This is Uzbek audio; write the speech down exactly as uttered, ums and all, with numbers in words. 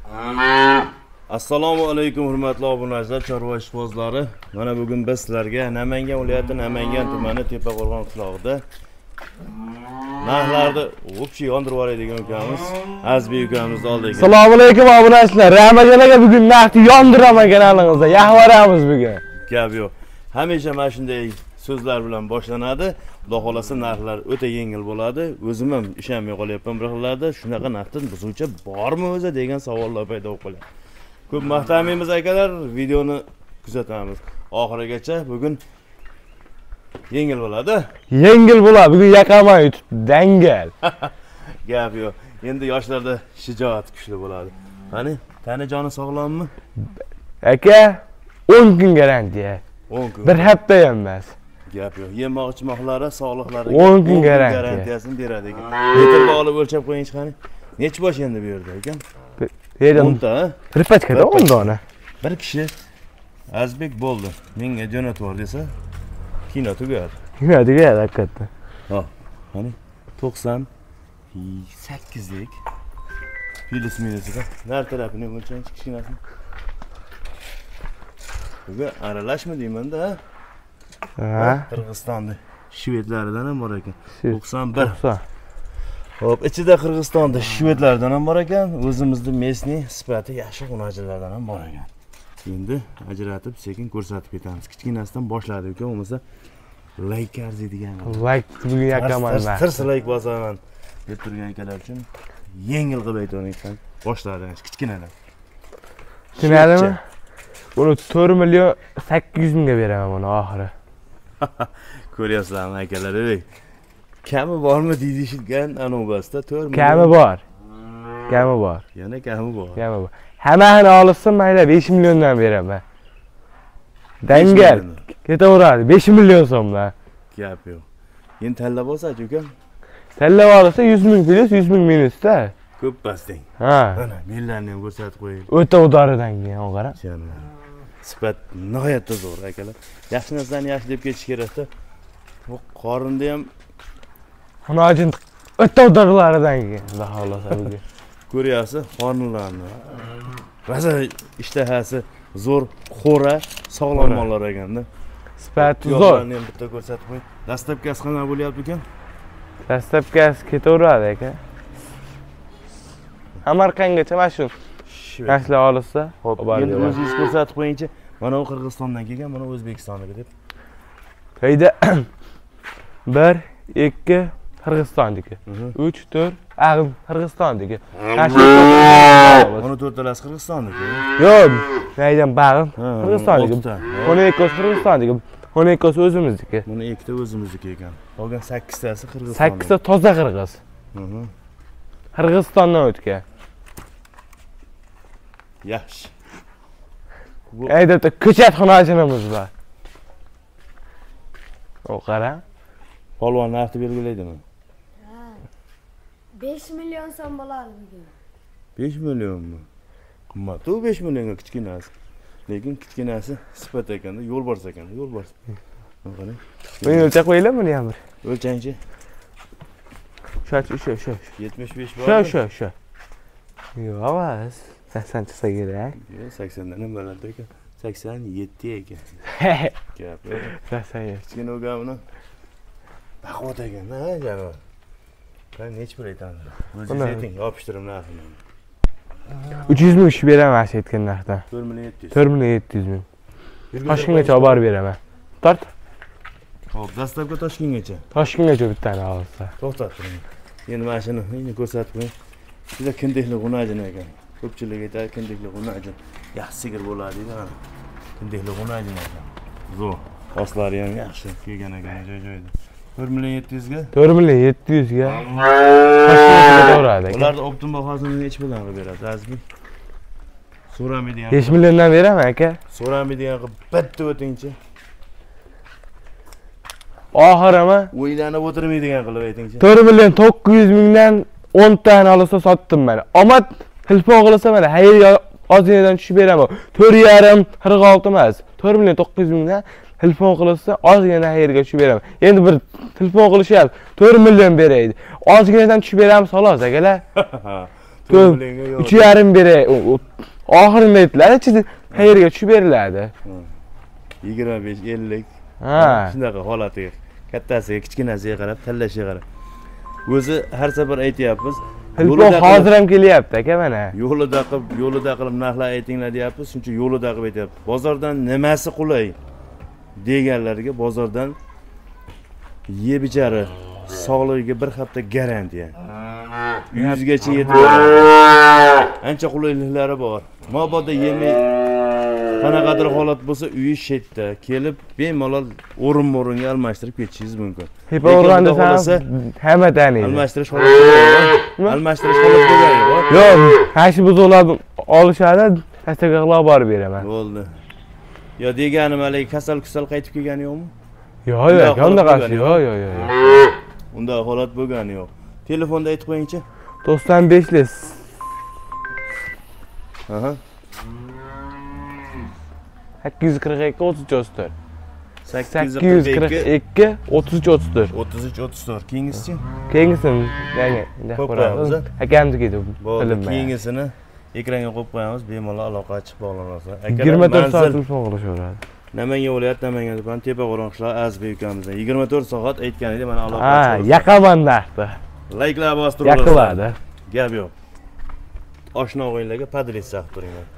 Assalomu alaykum hurmatli obunachilar, chorva ishqibozlari. Mana bugun biz sizlarga Namangan viloyati Namangan tumani Tepaqo'rg'on qishlog'ida narxlarni o'pchi yondirib yuboradigan ukamiz Azbek ukamizni oldik. Assalomu alaykum obunachilar. Ramagan aka bugun narxni yondiraman kanalingizda. Yaxvaramiz bugun. Gap yo'q. Hamisha mana shunday so'zlar bilan boshlanadi. Xudo xolasa narxlar o'ta yengil bo'ladi. O'zim ham ishonmay qolyapman bir xillarda. Shunaqa narxdan bizuvcha bormi o'zi degan savollar paydo bo'lib qolyapti. Ko'p maqtamaymiz akalar, videoni kuzatamiz oxirigacha. Bugun yengil bo'ladi. Yengil bo'ladi. Bugun yaqaman yutib dangal. Gap yo'q. Endi yoshlarda shijoat kuchli bo'ladi. Qani, tani joni sog'lommi? Aka, o'n kun garantiya. o'n kun. Bir hafta ham emas. Gap yo'q. Yemoq ichmoqlari, sog'liqlariga o'n kun garantiyasini beradi ekan. Metrga olib o'lchab qo'ying qani. Necha bosh endi bu yerda ekan? o'nta. Ripachkada o'n dona. Bir kishi Azbek bo'ldi. Menga jo'natib bor desa, kino tugadi. Kino tugadi hakikaten. Ha, qani to'qson sakkizlik filis minusida nar tarafini o'lchang kichkinasini. Bugun aralashma deyman-da. Ha? Qirg'izistonda shvedlaridan ham bor ekan. to'qson bir. Hop, ichida Qirg'izistonda shvedlardan ham bor ekan, o'zimizning mesniy sifati yaxshi xunachilardan ham bor ekan. Endi ajratib sekin ko'rsatib ketamiz. Kichkinasidan boshladik uka, bo'lmasa like arziydigan. Like bugun yaqaman. Tirs like bosaman deb turgan akalar uchun yengil qilib aytayotgan. Boshladik kichkinadan. Tushunadimi? Buni to'rt million sakkiz yuz mingga beraman buni oxiri. Ko'ryapsizlarmi akalar, ey? Kami bormi deyishgan anobasda to'rt million. Kami bor. Kami bor. Yana kami bor. Kami bor. Hammani olsa mayli besh milliondan beraman. Dangal ketaveradi besh million so'mdan. Gap yo'q. Endi tanlab olsa-chi ukam? Tanlab olsa yuz ming plyus yuz ming minusda. Ko'p pasding. Ha. Mana menlarni ham ko'rsatib qo'ying. O'ta udoridan keyin qara. Sifat nihoyatda zo'r akalar. Yaxshi narsani yaxshi deb ketish kerak-da. Bu qorinda ham xunojin o'ta udorlaridan keyin xudo xolasa bugun. Ko'ryapsiz, qornlarni. Ba'zi ishtahasi zo'r, xo'ra, sog'lom mollar ekanda. Sifati zo'r. Yo'qlarni ham bitta ko'rsatib qo'ying. Dastlabkasi qanaqa bo'lyapti ekan? Dastlabkasi ketaveradi aka. Samarqandgacha mana shu narxlar olsa, hop, endi o'zingiz ko'rsatib qo'yingchi. Mana u Qirg'izistondan kelgan, mana O'zbekistonniki deb. Qayda bir, ikki Qirg'izistonniki. uch, to'rt Ag'im Qirg'izistonniki. Mana to'rtalasi Qirg'izistonniki. Yo'q, qaydan bag'im Qirg'izistonniki. o'n ikkisi Qirg'izistonniki. o'n ikkisi o'zimizniki. Buni ikkita o'zimizniki ekan. Qolgan sakkiztasi Qirg'iziston. sakkizta toza qirg'iz. Qirg'izistondan o'tgan. Yaxshi. Ayda ko'chat xonajinimiz bor. O qara. Polvon narxni belgilaydimi? Ha. besh million so'm bo'ladi bugun. besh millionmi? Qimmat. U besh millionga kichkinasi. Lekin kichkinasi sifat ekanda, yo'lbars ekanda, yo'lbars. Qani. Buni o'lchab qo'yinglar buni ham bir. O'lchangchi. Shu, shu, shu. yetmish besh bor. Shu, shu, shu. Yo'q, avaz. sakson chiqsa kerak. Yo'q, saksondan ham baland ekan. sakson yetti ekan. Gap yo'q. sakson yetti. Kichkina o'gamni baquvvat ekan, ha, janob. Qani nech pul aytamiz? O'zingiz ayting, yopishtirib narxini. uch yuz ming shu beraman shu aytgan narxdan. to'rt million yetti yuz. to'rt million yetti yuz ming. Toshkentgacha olib borib beraman. Tort. Hop, dastlabki Toshkentgacha. Toshkentgacha bittani olsa. To'xtab turing. Endi mana shuni endi ko'rsatib qo'ying. Juda kindikli g'unajin ekan. Ko'pchilik aytadi kindikli g'unajin yaxshi sigir bo'ladi deydi. Mana kindikli g'unajin ekan. Zo'r. Ostlari ham yaxshi kelgan ekan joy-joyda. to'rt million yetti yuz ga. to'rt million yetti yuz ga. Toshkentga to'g'radi aka. Ularni optim bahosini nech puldan qilib berasiz, Azbek? So'ramaydigan. besh milliondan beraman aka. So'ramaydigan qilib bitta o'tingchi. Oxirimi? O'ylanib o'tirmaydigan qilib aytingchi. to'rt million to'qqiz yuz mingdan o'n tani olsa sotdim mana. Omad hilpon qilsa mana xayrga ozginadan tushib beraman. to'rt yarim qirq olti emas. to'rt million to'qqiz yuz mingdan telefon qilsa ozgina yerga tushib beraman. Endi bir telefon qilishyapti. to'rt million beraydi. Ozginadan tushib beramiz xolos akalar. to'rt millionga yo'q. uch yarim beri oxirida aytdilar, ichida qayerga tushib beriladi. yigirma besh ellik. Ha. Shunaqa holatiga, kattasiga, kichkinasiga qarab, tanlashiga qarab. O'zi har safar aytyapmiz. Hilpo hozir ham kelyapti aka mana. Yo'lida qilib, yo'lida qilib narxlar aytinglar deyapmiz, shuncha yo'lida qilib aytyapti. Bozordan nimasi qulay deganlarga bozordan yeb ichari sog'ligiga bir hafta garantiya. yuz gacha yetib boradi. Ancha qulayliklari bor. Mabodo yemay qanaqadir holat bo'lsa, uyi shetda kelib bemalol o'rin-o'ringa almashtirib ketishingiz mumkin. Hilpo o'rganda hamma taniydi. Almashtirish holati yo'q. Almashtirish holati yo'q. Yo'q, hashi buzoqlar olishadi, tasdiqlab borib beraman. Bo'ldi. Yo deganim hali kasal-kusal qaytib kelgani yo'qmi? Yo'q, yo'q, qanaqasi? Yo'q, yo'q, yo'q. Unda holat bo'lgani yo'q. Telefonda aytib qo'ying-chi. to'qson beshlik. Aha. sakkiz yuz qirq ikki o'ttiz uch o'ttiz to'rt. sakkiz sakkiz yuz qirq ikki o'ttiz uch o'ttiz to'rt. o'ttiz uch o'ttiz to'rt. Keyingisi-chi? Keyingisini yangi qo'yamiz. akamniki deb Bo'ldi. bilinmaydi. Keyingisini ekranga qo'yib qo'yamiz, bemalol aloqa chiqib bog'lanasiz. yigirma to'rt soat telefon qilishaveradi. Namangan viloyat Namangan tuman Tepa-Qo'ron qishloq Azbek ukamizdan yigirma to'rt soat aytgan edi, mana aloqa Ha, chiqdi. yaqaman narxda. Layklar bostirib. Yaqiladi. Gap yo'q. Oshna o'g'inglarga podress saqib turinglar.